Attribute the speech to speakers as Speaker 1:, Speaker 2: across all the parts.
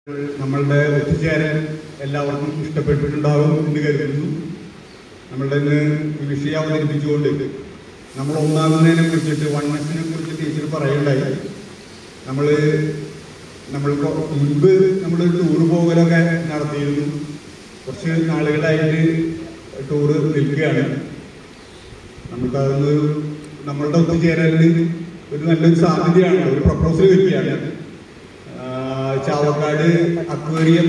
Speaker 1: നമ്മളുടെ ഒത്തുചേരൽ എല്ലാവർക്കും ഇഷ്ടപ്പെട്ടിട്ടുണ്ടാകും എന്ന് കരുതുന്നു. നമ്മളുടെ ഇന്ന് ഈ വിഷയം അവതരിപ്പിച്ചുകൊണ്ട് നമ്മൾ ഒന്നാകുന്നതിനെ കുറിച്ചിട്ട് വൺനെസ്സിനെ കുറിച്ച് ടീച്ചർ പറയുണ്ടായി. നമ്മൾക്ക് മുൻപ് നമ്മളൊരു ടൂറ് പോകലൊക്കെ നടത്തിയിരുന്നു. കുറച്ച് നാളുകളായിട്ട് ടൂറ് നിൽക്കുകയാണ്. നമുക്കതൊന്ന് നമ്മളുടെ ഒത്തുചേരലിന് ഒരു നല്ലൊരു സാധ്യതയാണ്. ഒരു പ്രപ്പോസൽ വയ്ക്കുകയാണ്. ചാവക്കാട് അക്വേറിയം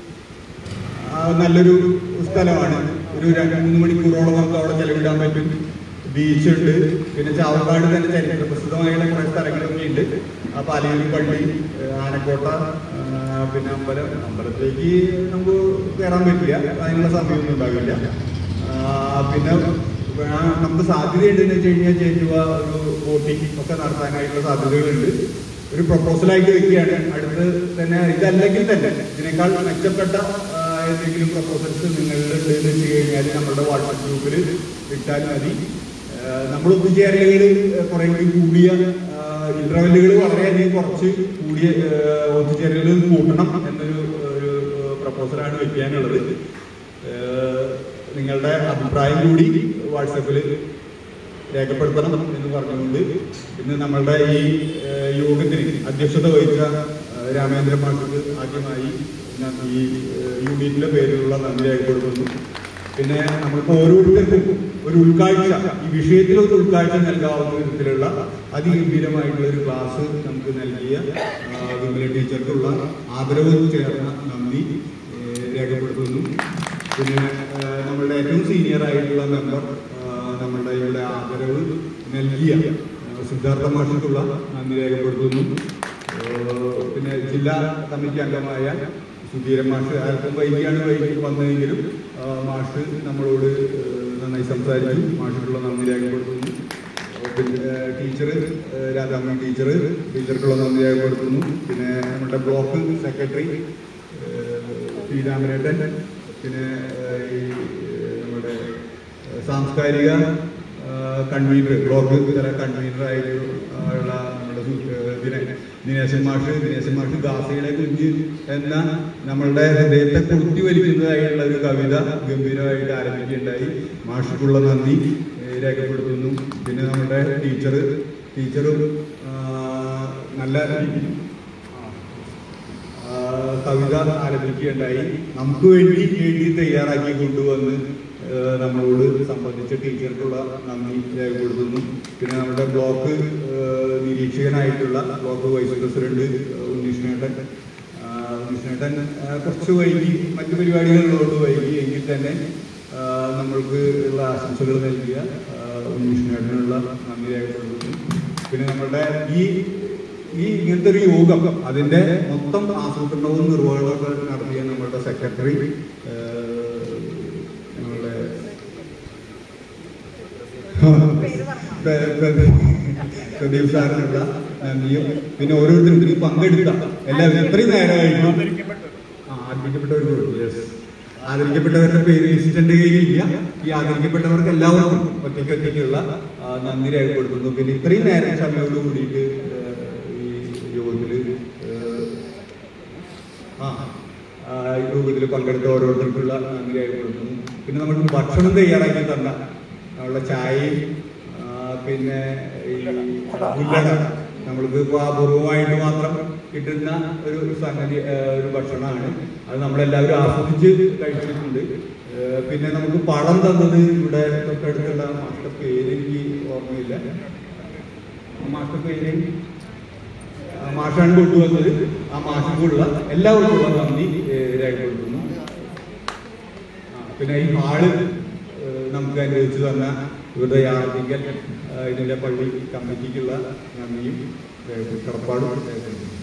Speaker 1: നല്ലൊരു സ്ഥലമാണ്. ഒരു 2-3 മണിക്കൂറോളം നമുക്ക് അവിടെ ചെലവിടാൻ പറ്റും. ബീച്ചുണ്ട്. പിന്നെ ചാവക്കാട് തന്നെ ചരിത്ര പ്രസിദ്ധമായുള്ള കുറേ സ്ഥലങ്ങളൊക്കെ ഉണ്ട്. പാലയൂർ പള്ളി, ആനക്കോട്ട, പിന്നെ അമ്പലത്തിലേക്ക് നമുക്ക് കയറാൻ പറ്റില്ല, അതിനുള്ള സമയമൊന്നും ഉണ്ടാവില്ല. പിന്നെ നമുക്ക് സാധ്യതയുണ്ടെന്ന് വെച്ച് കഴിഞ്ഞാൽ ചേരുവ ഒരു ബോട്ടിംഗ് ഒക്കെ നടത്താനായിട്ടുള്ള സാധ്യതകളുണ്ട്. ഒരു പ്രപ്പോസലായിട്ട് വയ്ക്കുകയാണ്. അടുത്ത് തന്നെ ഇതല്ലെങ്കിൽ തന്നെ ഇതിനേക്കാൾ മെച്ചപ്പെട്ട എന്തെങ്കിലും പ്രപ്പോസൽസ് നിങ്ങളുടെ ഉണ്ട് എന്ന് വെച്ച് കഴിഞ്ഞാൽ നമ്മളുടെ വാട്സപ്പ് ഗ്രൂപ്പിൽ ഇട്ടാൽ മതി. നമ്മൾ ഒത്തുചേരലുകൾ കുറേ കൂടിയ ഇന്റർവെല്ലുകൾ വളരെയധികം കുറച്ച് കൂടിയ ഒത്തുചേരലുകൾ കൂട്ടണം എന്നൊരു പ്രപ്പോസലാണ് വയ്ക്കാനുള്ളത്. നിങ്ങളുടെ അഭിപ്രായം കൂടി വാട്സപ്പിൽ രേഖപ്പെടുത്തണം എന്ന് പറഞ്ഞുകൊണ്ട് ഇന്ന് നമ്മളുടെ ഈ യോഗത്തിന് അധ്യക്ഷത വഹിച്ച രാമേന്ദ്രൻ മാസ്റ്റർക്ക് ആദ്യമായി ഈ യൂണിറ്റിന്റെ പേരിലുള്ള നന്ദി രേഖപ്പെടുത്തുന്നു. പിന്നെ നമ്മൾക്ക് ഓരോരുത്തർക്കും ഒരു ഉൾക്കാഴ്ച, ഈ വിഷയത്തിൽ ഒരു ഉൾക്കാഴ്ച നൽകാവുന്ന വിധത്തിലുള്ള അതിഗംഭീരമായിട്ടുള്ള ഒരു ക്ലാസ് നമുക്ക് നൽകിയ വിമല ടീച്ചർക്കുള്ള ആദരവ് ചേർന്ന നന്ദി രേഖപ്പെടുത്തുന്നു. പിന്നെ നമ്മളുടെ ഏറ്റവും സീനിയർ ആയിട്ടുള്ള മെമ്പർ നമ്മളുടെ ഇവിടെ ആദരവ് നൽകിയ സിദ്ധാർത്ഥ മാഷിക്കുള്ള നന്ദി രേഖപ്പെടുത്തുന്നു. പിന്നെ ജില്ലാ കമ്മിറ്റി അംഗമായ സുധീരൻ മാഷ് ആർക്കും വൈകിയാണ് വന്നതെങ്കിലും മാഷ് നമ്മളോട് നന്നായി സംസാരിച്ചു. മാഷിക്കുള്ള നന്ദി രേഖപ്പെടുത്തുന്നു. പിന്നെ ടീച്ചർ രാധാമണി ടീച്ചർക്കുള്ള നന്ദി രേഖപ്പെടുത്തുന്നു. പിന്നെ നമ്മുടെ ബ്ലോക്ക് സെക്രട്ടറി ശ്രീരാമനേട്ടൻ, പിന്നെ ഈ നമ്മുടെ സാംസ്കാരിക കൺവീനർ, ബ്ലോക്ക് തല കൺവീനറായിട്ടുള്ള നമ്മുടെ ദിനേശൻ മാഷ് ദാസയുടെ കുഞ്ഞ് എന്ന നമ്മളുടെ ഹൃദയത്തെ കൊളുത്തി വലിക്കുന്നതായിട്ടുള്ള ഒരു കവിത ഗംഭീരമായിട്ട് ആരംഭിക്കുകയുണ്ടായി. മാഷിക്കുള്ള നന്ദി രേഖപ്പെടുത്തുന്നു. പിന്നെ നമ്മുടെ ടീച്ചറും നല്ല കവിത ആരംഭിക്കുകയുണ്ടായി. നമുക്ക് വേണ്ടി എഴുതി തയ്യാറാക്കി കൊണ്ടുവന്ന് നമ്മളോട് സംബന്ധിച്ച ടീച്ചർക്കുള്ള നന്ദി രേഖപ്പെടുത്തുന്നു. പിന്നെ നമ്മുടെ ബ്ലോക്ക് നിരീക്ഷകനായിട്ടുള്ള ബ്ലോക്ക് വൈസ് പ്രസിഡന്റ് ഉണ്ണീഷ്ണേട്ടൻ കുറച്ച് വൈകി, മറ്റു പരിപാടികളിലോട്ട് വൈകി എങ്കിൽ തന്നെ നമ്മൾക്ക് ഉള്ള ആശംസകൾ നൽകിയ ഉണ്ണീഷ്ണേട്ടനുള്ള നന്ദി രേഖപ്പെടുത്തുന്നു. പിന്നെ നമ്മളുടെ ഈ ഇങ്ങനത്തെ ഒരു യോഗം അതിൻ്റെ മൊത്തം ആസൂത്രണവും നിർവഹണമൊക്കെ നടത്തിയ നമ്മളുടെ സെക്രട്ടറി നമ്മളുടെ പ്രദീപ് സാറിനുള്ള നന്ദിയും, പിന്നെ ഓരോരുത്തരും പങ്കെടുത്ത എല്ലാവരും ഇത്രയും നേരമായിട്ടും ആദരിക്കപ്പെട്ടവരുടെ പേര് ലിസ്റ്റിന്റെ കയ്യിലില്ല. ഈ ആദരിക്കപ്പെട്ടവർക്ക് എല്ലാവർക്കും ഒറ്റയ്ക്കുള്ള നന്ദി രേഖപ്പെടുത്തുന്നു. പിന്നെ ഇത്രയും നേരം സമയോട് കൂടിയിട്ട് യോഗത്തിൽ പങ്കെടുത്ത ഓരോരുത്തർക്കുള്ള നന്ദി രേഖപ്പെടുത്തുന്നു. പിന്നെ നമുക്ക് ഭക്ഷണം തയ്യാറാക്കി തന്ന നമ്മളുടെ ചായയും പിന്നെ ഈ ഉല്ലട നമ്മൾക്ക് ഇപ്പോൾ അപൂർവമായിട്ട് മാത്രം കിട്ടുന്ന ഒരു സംഗതി, ഒരു ഭക്ഷണമാണ്. അത് നമ്മളെല്ലാവരും ആസ്വദിച്ച് കഴിച്ചിട്ടുണ്ട്. പിന്നെ നമുക്ക് പഴം തന്നത് ഇവിടെ തൊട്ടടുത്തുള്ള മാസ്റ്റർ പേര് എനിക്ക് ഓർമ്മയില്ല. മാസ്റ്റർ പേര് മാഷാണ് കൊണ്ടുവന്നത്. ആ മാഷക്കുള്ള എല്ലാവർക്കുള്ള നന്ദി രേഖപ്പെടുത്തുന്നു. പിന്നെ ഈ ഹാള് നമുക്ക് അനുവദിച്ചു തന്ന ഇവരുടെ യാർത്തിക്കൽ ഇതിൻ്റെ പള്ളി കമ്മിറ്റിക്കുള്ള നന്ദിയും കടപ്പാടും രേഖപ്പെടുത്തുന്നു.